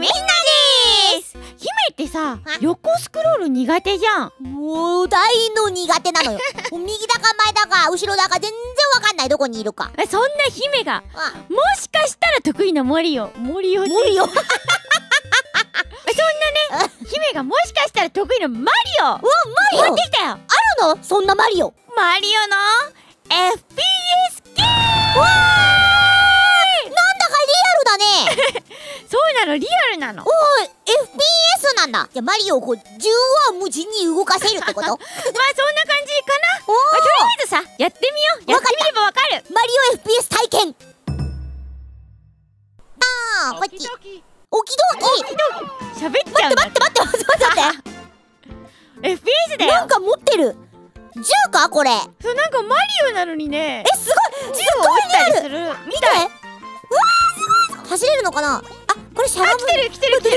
みんなでーす。姫ってさ、横スクロール苦手じゃん。 もう大の苦手なのよ。右だか前だか後ろだか全然わかんない、どこにいるか。 そんな姫がもしかしたら得意なマリオそんなね、姫がもしかしたら得意なマリオマリオ持ってきたよ。 あるの？そんなマリオ。 マリオの FPS ゲーム。 わー、なんだかリアルだね。 そうなの、リアルなの。 おい、FPS なんだ。じゃあマリオをこう縦横無尽に動かせるってこと？ まあそんな感じかな。 おー、 とりあえずさ、やってみよう。やってみればわかる。 マリオ FPS 体験。あー、こっち。オキドキ。 喋っちゃうんだって。 待って。 FPS だよ。 なんか持ってる。銃かこれ。 そう、なんかマリオなのにね。 すごい。 銃を撃ったりする。 見て。うわー、すごい。走れるのかな。あ、これしゃがむ。 来てる。 どうしよう。ほ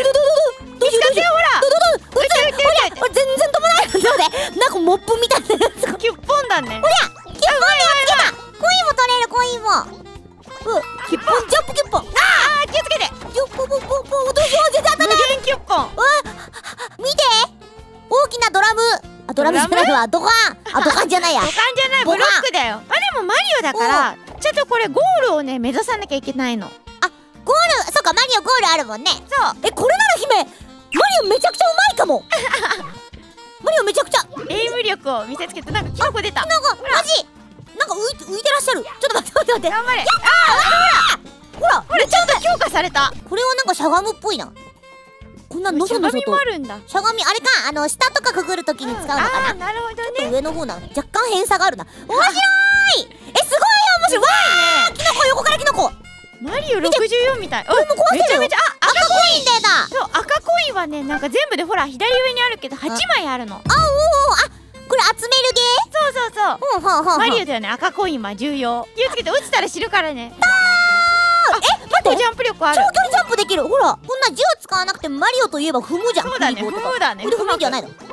ら。全然飛ばない。そうで。なんかモップみたいなやつが。 キュッポンだね。 ほら、キュッポンでやっつけた。コインも取れる、コインも。キュッポン、ジャンプキュッポン。 気をつけて。 キュッポン、どうしよう、全然当たらない。 無限キュッポン。 見て。大きなドラム。ドラムじゃないわ。ドカン。ドカンじゃないや。 ドカンじゃない、ブロックだよ。でもマリオだからちゃんとこれゴールをね目指さなきゃいけないの。 ゴール、そっか、マリオゴールあるもんね。 そう。 これなら姫、マリオめちゃくちゃうまいかも。マリオめちゃくちゃエイム力を見せつけて、なんかキノコ出た。 なんかマジなんか浮いてらっしゃる。ちょっと待って。 頑張れ。 ほらちゃんと強化された。 これはなんかしゃがむっぽいな。こんなのそのそとしゃがみもあるんだ。 しゃがみ、あれか、下とかくぐるときに使うのかな。 なるほどちょっとね。 上の方なの。若干偏差があるな。面白い。すごいよ、面白い。わー、キノコ、横からキノコ。 マリオ64みたい。 これも壊せるよ。 めちゃめちゃ。 赤コインでだ。 そう、赤コインはね、なんか全部でほら左上にあるけど8枚あるの。 これ集めるゲそう。 ー。 マリオだよね、赤コインは重要。気をつけて、落ちたら死ぬからね。 待って、 ジャンプ力ある。 長距離ジャンプできる。ほら、こんな銃使わなくてマリオといえば踏むじゃん。 そうだね、 フリーボーとか踏むだね。 これで踏むんじゃないの。あれ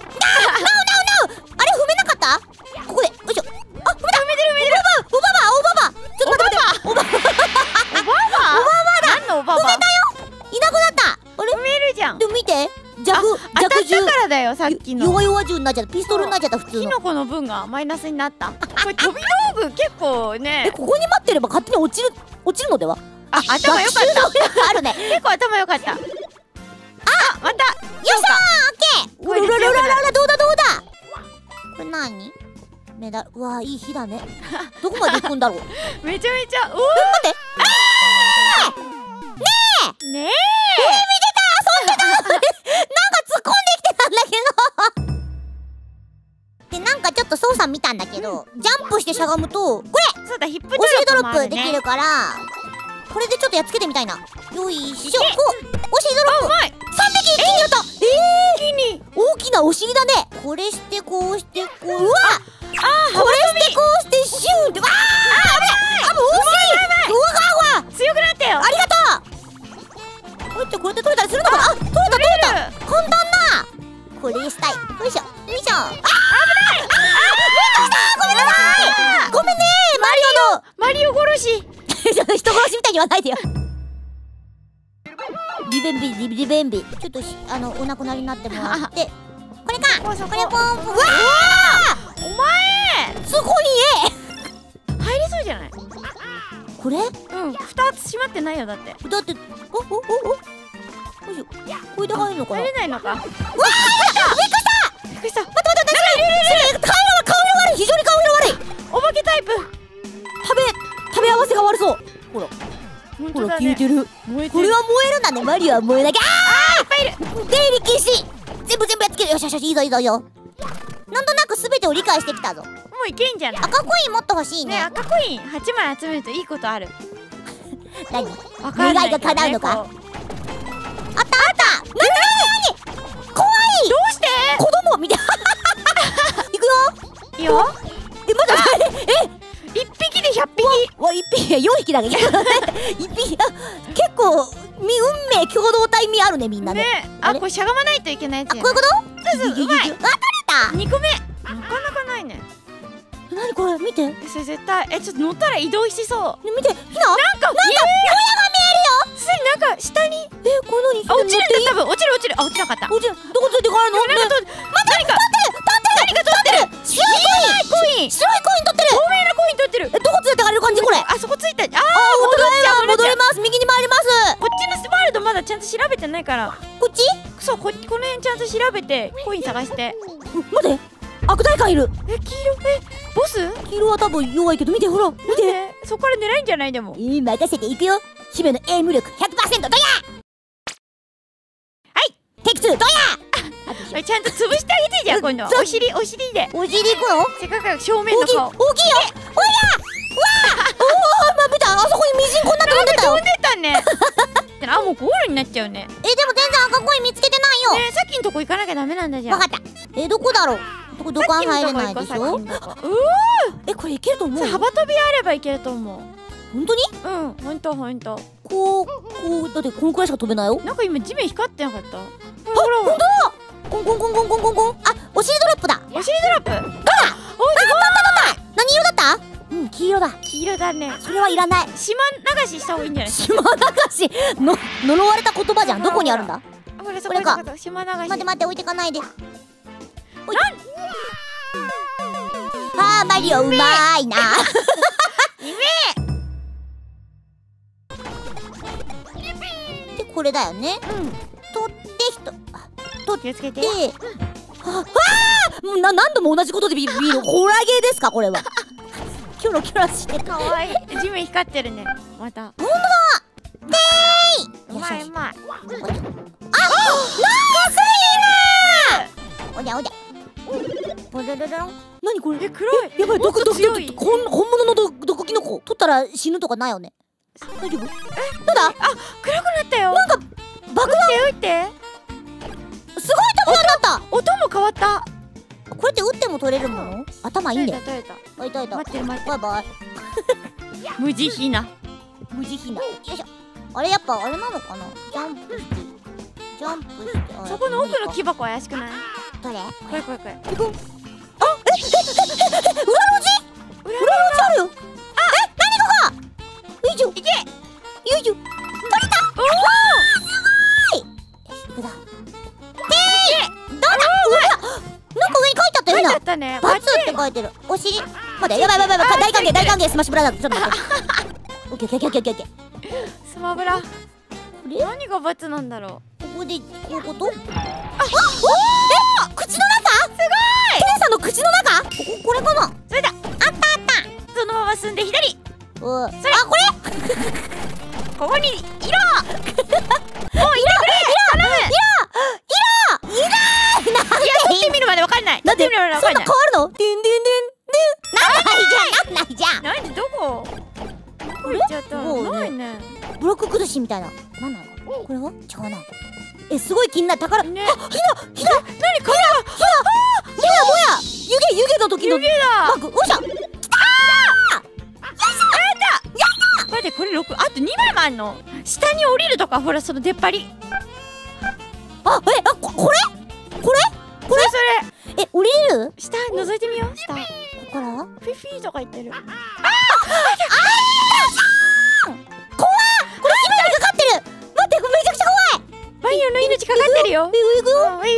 踏めなかった？ここで、よいしょ。踏めた。踏めてる。おばば。ちょっと待って。おばば何のおばば？ 踏めたよ。いなくなった。あれ？ 踏めるじゃん。 でも見て。 当たったからだよ、さっきの。 弱銃になっちゃった。ピストルになっちゃった、普通の。 キノコの分がマイナスになった。これ飛び道具結構ね。 ここに待ってれば勝手に落ちるのでは？ 頭良かった。 あるね。 結構頭良かった。また。 よっしゃー、オッケー。うらどうだ。これ何？メダル。うわー、いい火だね。どこまで行くんだろう。 めちゃめちゃ。 待って。 ねえ。 見てた、遊んでた。なんか突っ込んできてたんだけど。で、なんかちょっと操作見たんだけど、ジャンプしてしゃがむと、これそうだ、ヒップお尻ドロップもあるね。 できるから、これでちょっとやっつけてみたいな。よいしょ。お尻ドロップ。 うまい。 3匹一気にやった。 一気に。 大きなお尻だね。これしてこうしてこう。うわ。これしてこうしてシューンって。わあ。もう惜しい。うわ。 強くなったよ。 ありがとう。こうやってこうやって取れたりするのかな。取れた。簡単な。これしたい。よいしょ。危ない。ごめんなさい。ごめんね。 マリオ殺し。 人殺しみたいに言わないでよ。リベンビ。ちょっとお亡くなりになってもらって。これか。これポンポン。うわお前。 そこに入れそうじゃない？ これ？ 蓋閉まってないよ、だって。 だって、よいしょ。これで入るのかな？ 入れないのか。 うわー、びっくりした。待って。顔色悪い。非常に顔色悪い。 お化けタイプ。 食べ合わせが悪そう。ほら消えてる。これは燃えるんだね。マリオは燃えなきゃ。 いっぱいいる。 出入り禁止。全部やっつける。よし、いいぞ。なんとなく全てを理解してきたぞ。 もういけんじゃない？ 赤コインもっと欲しいね。 赤コイン8枚集めるといいことある。 何？ わかんない願いが叶うのか？あった。なに？怖い。 どうして？ 子供みたい。行くよ。 いいよ。 待って。 1匹で100匹。 1匹4匹だけど。1匹。結構運命共同体味あるね、みんなね。 これしゃがまないといけないやつ。 こういうこと？ そう、うまい。 取れた。 2個目。なかなかないね。 何これ、見て。 それ絶対ちょっと乗ったら移動しそう。 見て、ひな。 なんかもやが見えるよ。 すでになんか下に。 これ何？ あ、落ちるんだ、多分。落ちる。あ、落ちなかった。 どこ連れて帰るの？ 何か取ってる。 白いコイン取ってる。 透明なコイン取ってる。 どこ連れて帰れる感じこれ？ あそこついた。 戻れます。右に回ります。 こっちのスパールドまだちゃんと調べてないから。 こっち？ そう、この辺ちゃんと調べてコイン探して。 待って、悪大官いる。 黄色、ボス？ 黄色は多分弱いけど、見てほら、見て。 そこから狙いんじゃないでも。 任せていくよ。姫のエイム力 100% どや。はい、テイク2どや。 ちゃんと潰してあげてじゃん、今度は。お尻で。 お尻行くの？ せっかく正面の顔。 大きいよ。おや。まぶた、あそこにミジンコになって飛んでたよ。 飛んでたね。あ、もうゴールになっちゃうね。 でも全然赤コイン見つけてないよ。 さっきのとこ行かなきゃダメなんだじゃん。 わかった。どこだろう。どこ入れないでしょ。これいけると思う。 幅跳びあればいけると思う。 本当に？ うん、ほんと。 こうだってこのくらいしか飛べないよ。 なんか今地面光ってなかった？ほらほら。コンコン。あ、お尻ドロップだ。 お尻ドロップ。 何色だった？黄色だ。 黄色だね。 それはいらない。 島流しした方がいいんじゃない？ 島流しの呪われた言葉じゃん。どこにあるんだ？ これか。島流し。 待って置いてかないで。マリオうまいな。でこれだよね。取って気をつけて。何度も同じことでビール。ホラゲーですかこれは。キョロしてる。 かわいい。地面光ってるね。また。 ほんとだ。 うまい。 あ、ナイスヒール。おじゃ。何これ？ 黒い。 やばい。本物の毒キノコ取ったら死ぬとかないよね。大丈夫？なんだ？ あ、暗くなったよ。 なんか爆弾。 撃って。 すごい飛ぶようになった。 音も変わった。 これって撃っても取れるもの？頭いいね。 取れた。 いた。 待ってる。 バイバイ。 無慈悲な。 よいしょ。あれやっぱあれなのかな？ジャンプして。 そこの奥の木箱怪しくない？ どれ？ これ。 裏路地？あるよ。何ここ？よいしょ。取れた。おお。すごい。どうだ？なんか上に書いてあったよ。 書いてあったね。 バツって書いてる。お尻。待って、やばい。大歓迎スマッシュブラザーズ。ちょっと待って。オッケー。 スマブラ。何がバツなんだろう。 ここでこういうこと？口の中？すごい。ケンさんの口の中？これかな？ それだ。あった。そのまま進んで左。 それ。 ここに色。もういてくれ。頼む。いや、取ってみるまでわかんない。 なんでそんな変わるの？ディンないじゃん。 なんでどこ行っちゃったの？ないね。 ブロック崩しみたいな。なんなの？これは？違うな。すごい気になる。宝。ね。ひな。 何？カメラ。 もや。湯気の時のバッグ。おいしょ。きたー。やった。 待って、これ6。あと2枚もあんの。下に降りるとか、ほらその出っ張り。 これ？ それ。 降りれる？ 下覗いてみよう。下。ここから？ フィフィーとか言ってる。怖っ。 これ火のにかかってる。待って、めちゃくちゃ怖い。 バイオの命かかってるよ。 行くよ。ごめん。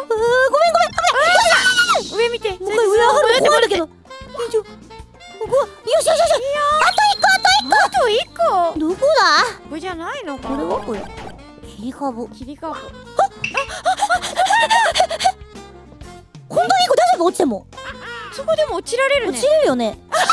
上見て。 もう一回上上がるの怖いんだけど。よし。あと1個。どこだ？ これじゃないのか。 これはこれ。切り株。こんなに大丈夫？落ちても。 そこでも落ちられるね。 落ちれるよね。あ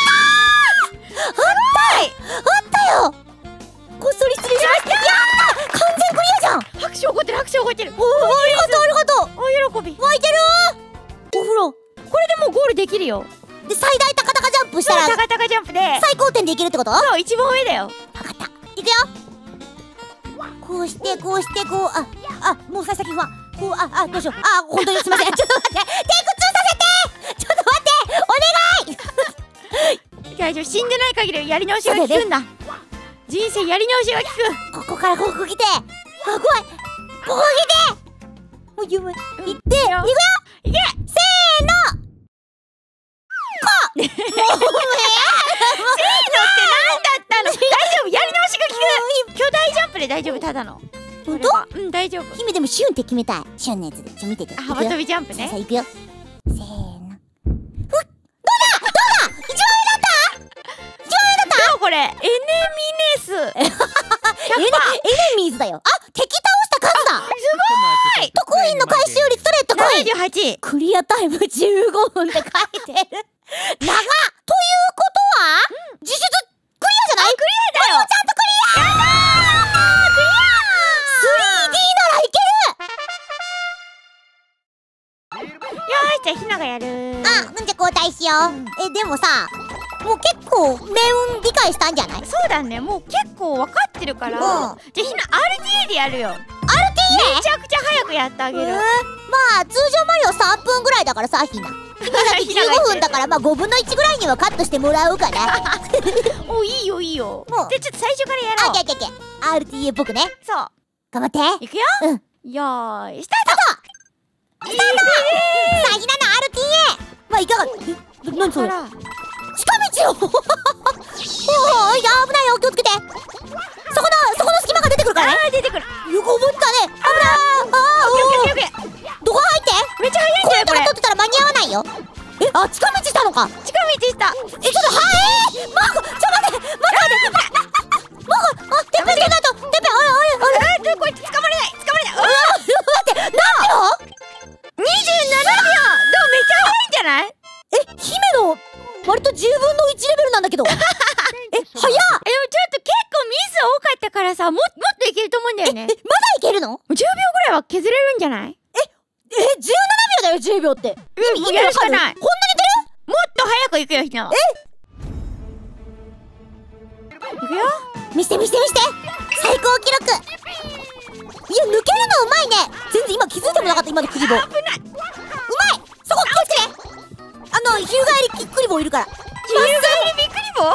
ったよ。こっそり失礼しました。やった。完全クリアじゃん。 拍手起こってる。ありがとう。大喜び。 湧いてる。お風呂。 これでもうゴールできるよ。 で最大高々ジャンプしたら高々ジャンプで最高点でいけるってこと？ そう、一番上だよ。 分かった。いくよ。こうしてもう最先はどうしよう。本当にすいません。ちょっと待って。テイク2させて。ちょっと待って。お願い。 大丈夫。死んでない限りやり直しが効くんだ。人生やり直しが効く。ここからここ来て。怖い。ここ来て。もう行っていくよ。いけ。せーの。 せーのってなんだったの？大丈夫。やり直しが効く。巨大ジャンプで大丈夫。ただのほんと？ うん、大丈夫。 姫でもシュンって決めたい。シュンのやつで見てて。 幅跳びジャンプね。 さあ行くよ。せーの。 これエネミネスエネミーズだよ。あ、敵倒した数だ。 すごい。 特員の回収率取れ高い。 78。 クリアタイム15分って書いてる。長っ。ということは、実質クリアじゃない？クリアだよ。ちゃんとクリア。やったー。クリア。3D ならいける。 よーし、じゃあひながやる。 あ、じゃあ交代しよう。でもさ、もう結構命運理解したんじゃない？ そうだね、もう結構分かってるから。じゃあひな RTA でやるよ。 RTA？ めちゃくちゃ早くやってあげる。 まあ通常マリオ3分ぐらいだからさ、ひな。ひなだって15分だから、まあ5分の1ぐらいにはカットしてもらおうかな。 お、いいよいいよ。じゃあちょっと最初からやろう。 オッケーオッケーオッケー。RTA っぽくね。 そう。 頑張って。 いくよ。よーい、スタート。 さあ、ひなの RTA。まあいかが？何それ？近道よ。おお、いや危ないよ、気をつけて。そこの隙間が出てくるからね。 出てくる。 よく覚えてたね。危ない。どこ入って？ めっちゃ早いんじゃないこれ。 取ってたら間に合わないよ。あ、近道したのか。 近道した。 ちょっとマーゴ、ちょっと待って。マーゴ、てっぺんつけないと。てっぺん、あれ。 こいつ捕まれない。 待って、何秒？27秒。 めっちゃ早いんじゃない？ 姫の割と10分の1レベルなんだけど。早っ。 でもちょっと結構ミス多かったからさ、もっといけると思うんだよね。 まだいけるの？ 10秒ぐらいは削れるんじゃない？ 17秒だよ、10秒って。 意味やるしかない。 こんなに出る？ もっと早くいくよ、ひなは。いくよ。 見して最高記録。いや、抜けるのうまいね。全然今気づいてもなかった、今のクリボー。うまい。そこ気をつけて。翻りびっくり棒いるから。 翻りびっくり棒？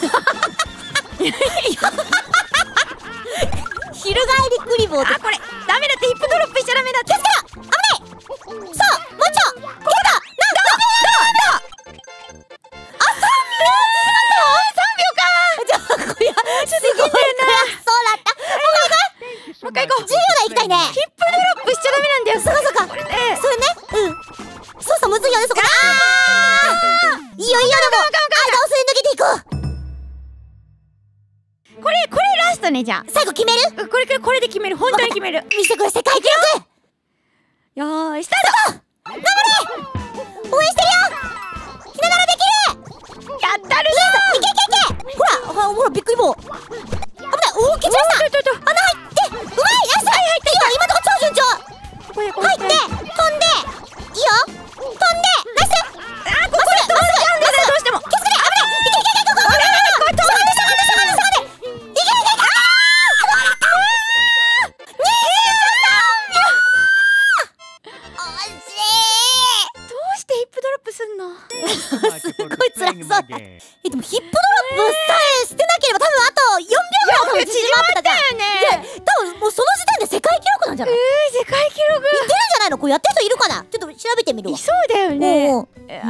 翻りクリボーって。 これダメだって、ヒップドロップしちゃダメだって。 気をつけろ。危ない。さあ、もうちょここだ。 3秒か。 すごいな。そうだった。 もう一回行こう。 10秒台行きたいね。 ヒップドロップしちゃダメなんだよ。 そうか。それね。操作むずいよね、そこ。いいよ、でも間をすり抜けていこう。 これラストね、じゃあ。 最後決める？ これで決める。本当に決める。 見せてくれ、世界記録。 よーい、スタート。 頑張れ。応援してるよ。ひなならできる。 やったるぞ。 いけ。ほら、びっくり棒。危ない。おお、蹴っちゃった。穴入って。うまい。よし。今のとこ超順調。入って、飛んで。いいよ。飛んで。ナイス。 ここで飛んじゃうんだよ、どうしても。 気をつけて。危ない。いけ。ここ。しゃがんで。いけ。 どうしてヒップドロップすんの？ すっごい辛そうだ。でもヒップドロップさえしてなければ多分あと4秒ぐらい縮まってたじゃん。多分もうその時点で世界記録なんじゃない？ 世界記録。 いけるんじゃないの？これやってる人いるかな？ちょっと調べてみるわ。 そうだよね。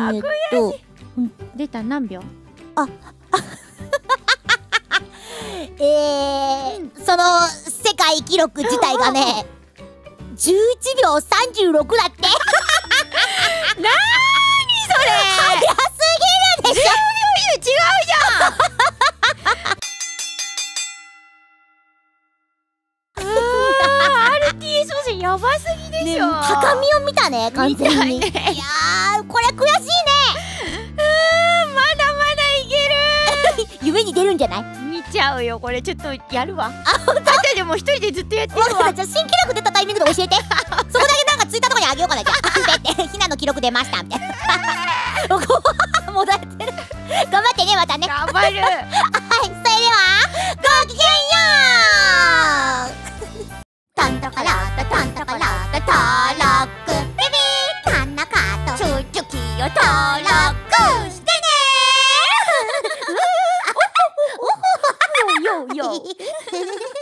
出た。何秒？ その世界記録自体がね、11秒36だって。 なーにそれ。 早すぎるでしょ。 10秒違うじゃん。RTA 操作やばすぎでしょ。 高みを見たね、完全に。いやー、これ悔しいね。 まだいける。 夢に出るんじゃない？ 見ちゃうよ、これちょっとやるわ。でも一人でずっとやってるわ。 じゃあ新記録出たタイミングで教えて。そこだけなんかツイッターとかにあげようかな。じゃあひなの記録出ましたみたいな。もだえてる。頑張ってね、またね。 頑張る。 はい、それではごきげんよう。タンタカラタタンタカラタタラックビビータナカとチュチュキを登録してねー。 よ